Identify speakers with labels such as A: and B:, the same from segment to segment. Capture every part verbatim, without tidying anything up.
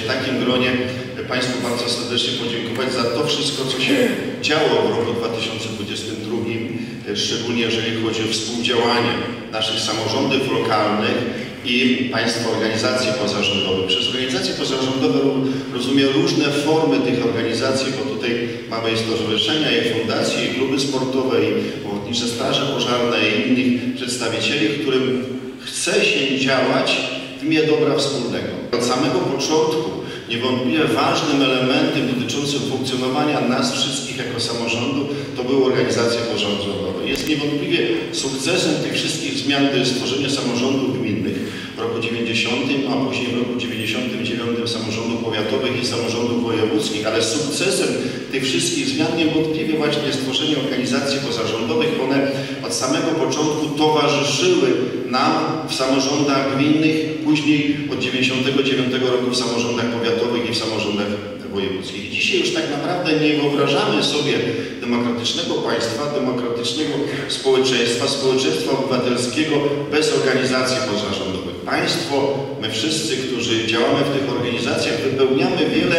A: w takim gronie Państwu bardzo serdecznie podziękować za to wszystko, co się działo w roku dwa tysiące dwudziestym drugim, szczególnie jeżeli chodzi o współdziałanie naszych samorządów lokalnych i Państwa organizacji pozarządowych. Przez organizacje pozarządowe rozumiem różne formy tych organizacji, bo tutaj mamy i stowarzyszenia, i fundacje, i kluby sportowe, i ochotnicze straże pożarne, i innych przedstawicieli, którym chce się działać w imię dobra wspólnego. Od samego początku niewątpliwie ważnym elementem dotyczącym funkcjonowania nas wszystkich jako samorządu to były organizacje pozarządowe. Jest niewątpliwie sukcesem tych wszystkich zmian to jest stworzenie samorządów gminnych w roku dziewięćdziesiątym, a później w roku dziewięćdziesiątym dziewiątym samorządów powiatowych i samorządów wojewódzkich, ale sukcesem tych wszystkich zmian niewątpliwie właśnie stworzenie organizacji pozarządowych. One od samego początku towarzyszyły nam w samorządach gminnych, później od dziewięćdziesiątego dziewiątego roku w samorządach powiatowych i w samorządach wojewódzkich. Dzisiaj już tak naprawdę nie wyobrażamy sobie demokratycznego państwa, demokratycznego społeczeństwa, społeczeństwa obywatelskiego bez organizacji pozarządowych. Państwo, my wszyscy, którzy działamy w tych organizacjach, wypełniamy wiele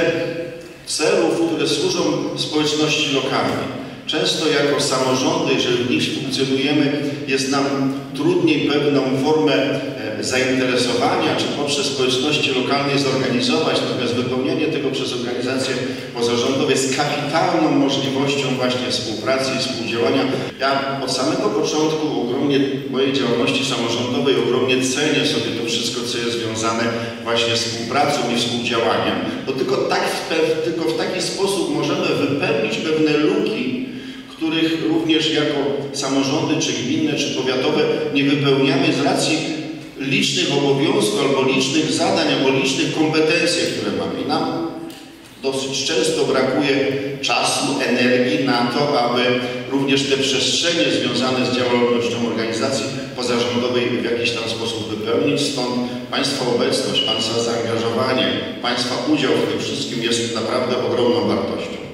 A: celów, które służą społeczności lokalnej. Często jako samorządy, jeżeli w nich funkcjonujemy, jest nam trudniej pewną formę zainteresowania, czy poprzez społeczności lokalnej zorganizować, natomiast wypełnianie tego przez organizacje pozarządowe jest kapitalną możliwością właśnie współpracy i współdziałania. Ja od samego początku ogromnie mojej działalności samorządowej ogromnie cenię sobie to wszystko, co jest związane właśnie z współpracą i współdziałaniem, bo tylko, tak, tylko w taki sposób możemy wypełnić pewne luki, których również jako samorządy, czy gminne, czy powiatowe nie wypełniamy z racji licznych obowiązków, albo licznych zadań, albo licznych kompetencji, które mamy. I nam dosyć często brakuje czasu, energii na to, aby również te przestrzenie związane z działalnością organizacji pozarządowej w jakiś tam sposób wypełnić. Stąd Państwa obecność, Państwa zaangażowanie, Państwa udział w tym wszystkim jest naprawdę ogromną wartością.